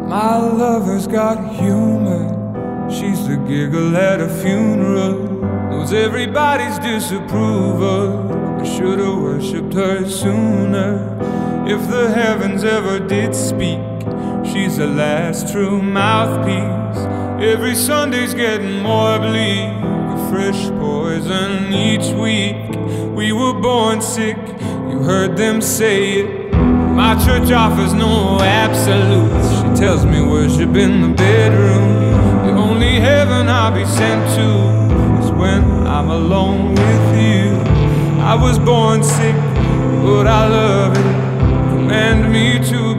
My lover's got humor. She's the giggle at a funeral. Knows everybody's disapproval. I should've worshipped her sooner. If the heavens ever did speak, she's the last true mouthpiece. Every Sunday's getting more bleak, a fresh poison each week. We were born sick, you heard them say it. My church offers no absolutes. She tells me worship in the bedroom. The only heaven I'll be sent to is when I'm alone with you. I was born sick, but I love it. Command me to